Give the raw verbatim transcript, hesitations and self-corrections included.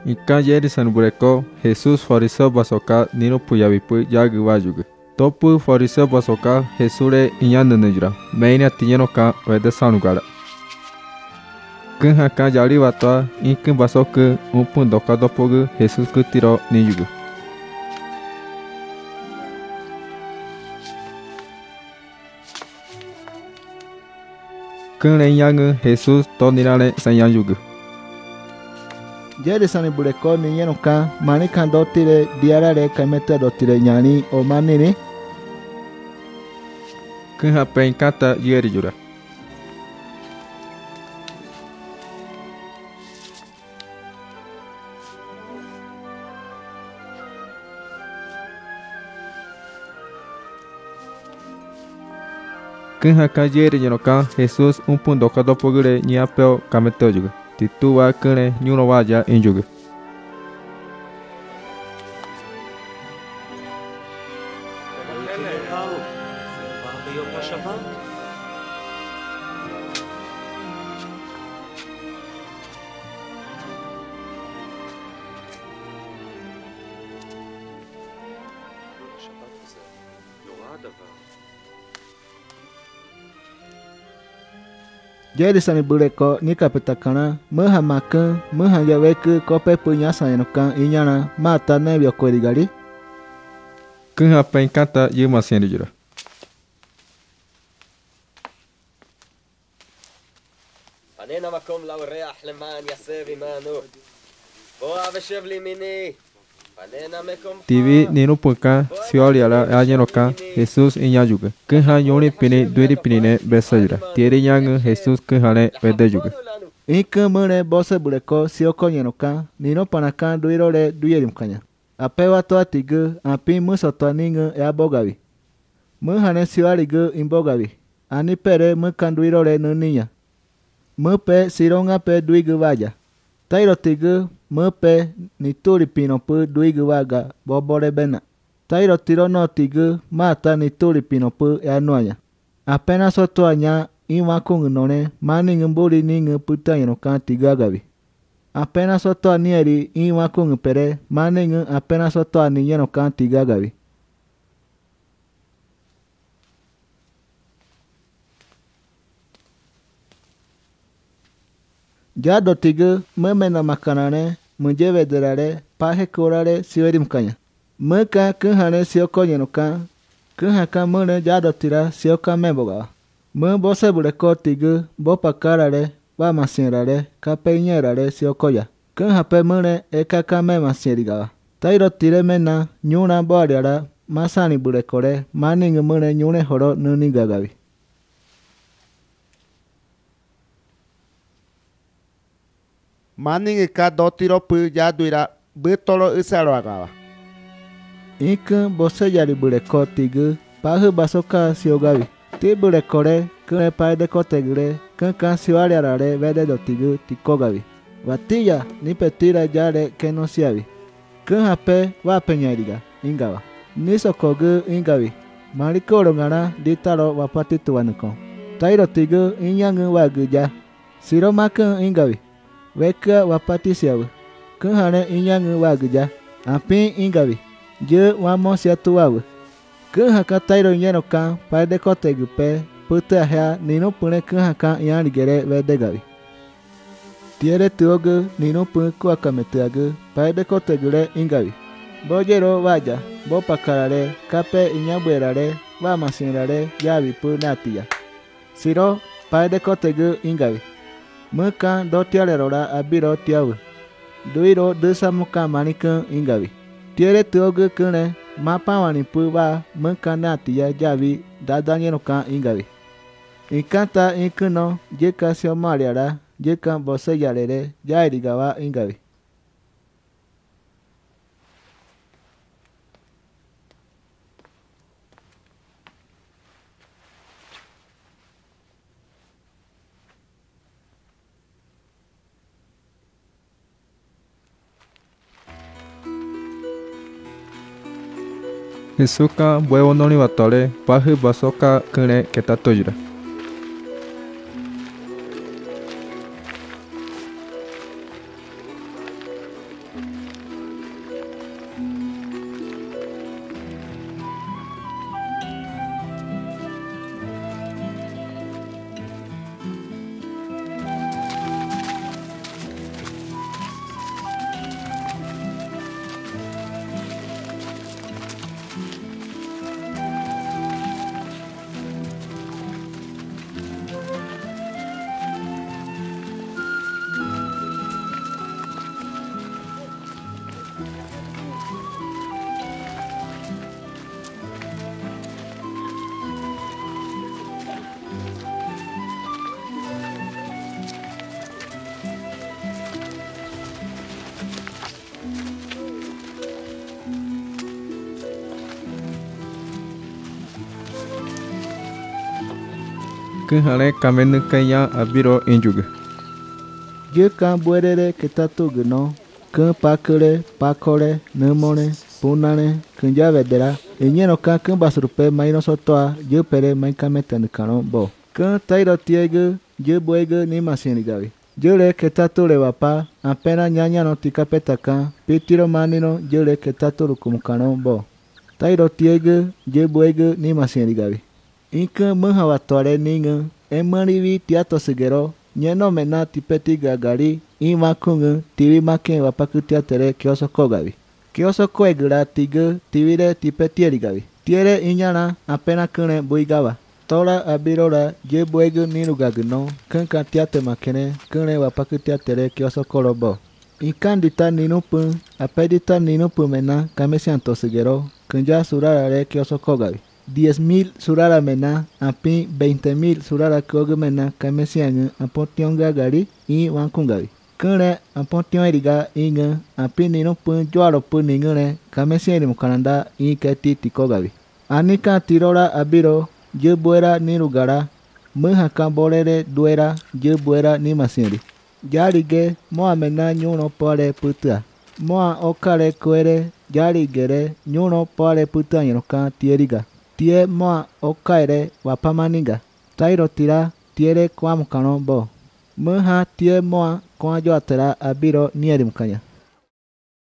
Inka yeri sanbureko Jesús fariseo basoka nino puyabipu yaguayugu. Topu fariseo basoka Jesure inyanenejura. Meina tiñenoka vede sanugara. Kunha ka yari batwa inkin basoku upun doka dopogu Jesús kutiro niyugu. Kunle yangu Jesús tonirale sanyayugu. Jere sani bureko ni yeno ka mani kan dotire diarare kamete dotire nyani o manini. Kunha penkata yeri jura. Kunha ka yeri yeno ka Jesús un punto kado pogure niapeo kamete yugu. Titua kene nyuno vaya injugu. Jadi sani bureko ni kapetakana meha makan meha yaweku kope punya sayanokan inyana mata nebio kodigari. Kunha penkata yuma senjura. Anena makom laureah leman yasevi manu. Boa veshevli mini. Tivi nino puka sioliala ayanoka Jesús inyayuga. Kunha yoni pini duiri pinine besayura. Tieri yang Jesús kunhane vedeyuga. Inka mune bose bureko sioko yanoka nino panaka duirole duyerimkanya. Apewa toa tigu api musotoa ningu e abogavi. Muhane sioligu imbogavi. Ani pere mukan duirole nuninya. Mupe sironga pe duigu vaya. Tairo tigu Mepe ni turi pino pu duigu waga bobore bena. Tairo tiro no tigu mata ni turi pino pu e anuanya. Apenas soto anya ima kungu none mani ngumburi ningu puta yano kan tigu agavi. Apenas soto anieri ima kungu pere mani ngu apenas soto ani yano kan tigu agavi. Jado tigu memena makanane munjeve derare pahe korare siorimkanya. Meka kunhane sioko yenoka kunhaka mune jado tira sioka meboga. Mun bose bureko tigu bopa karare va masinrare kapeinyerare siokoya. Kunhape mune ekaka me masirigawa. Tairo tire mena nyuna boariara masani burekore maningu mune nyune horo nunigagavi. Maning ka dotiro pu yaduira bitolo isaro agawa. Inka bose yari bureko tigu pahu basoka siogavi. Ti burekore kune paide kotegure kankan sioariarare vede do tigu tikogavi. Watilla ni petira yare que no siavi. Kunhape wa peñariga ingawa. Ni sokogu ingavi. Mariko rongara ditaro wapati tuanuko. Tairo tigu inyangu waguja. Siro makan ingavi. Weka wapati siawu. Kunhane inyangu waguja. Api ingavi. Je wamo siatu wawu. Kunhaka tairo inyano kan paide kotegu pe puta hea nino pune kunhaka iyanigere vedegavi. Tiere tuogu nino pune kuakametuagu paide kotegure ingavi. Bojero vaya, bo pakarare, kape inyabuerare, va masinrare, yavi pu natia. Siro paide kotegu ingavi. Muka do tiarerora abiro tiawu. Duiro dusa muka manikun ingavi. Tiere tuogu kune mapa wanipu va muka natia yavi dadanyeno kan ingavi. Inkanta inkuno jeka sio mariara jeka bose yarere yairigawa ingavi. Jesuka huevo noni batore pahu basoka kune ketatoyura. Kehale kamen kaya abiro injuge. Je kan buerere ketatu geno. Kan pakere, pakore, nemone, punane, kanja vedera. Enyeno kan kan basrupe maino sotoa. Je pere main kametan kano bo. Kan tairo tiege. Je buege ni masini gavi. Je le ketatu le wapa. Apenas nyanya no tikapeta kan. Pitiro manino je le ketatu lukumukano bo. Tairo tiege. Je buege ni masini gavi. Inka menghawatore ninge. Emarivi tiato segero. Nyeno mena tipeti gagari. Ima kunge. Tivi maken wapakutia tere kiosoko gavi. Kiosoko egura tige. Tivire tipeti gavi. Tiere inyana apenas kene buigava. Tora abirora je buege ni lugagno. Kanka tiate makene. Kene wapakutia tere kiosoko robo. Incandita ninupun. Apedita ninupun mena. Kamesianto segero. Kanja surara re kiosoko gavi. diez mil surara mena, api veinte mil surara koge mena, kamesiang apotion gagari, i wankungari. Kene apotion eriga inga, api nino pun juaro pun ningere, kamesiang mukananda, i keti tikogari. Anika tirora abiro, je buera ni lugara, menhakan bolere duera, je buera ni masiri. Jarige, moa mena nyuno pore putua. Moa okare koere, jarigere, nyuno pore putua yenoka tieriga. Tie moa okaere wapamaniga. Tairo tira tiere kwa mukano bo. Meha tie moa kwa joatera abiro nieri mukanya.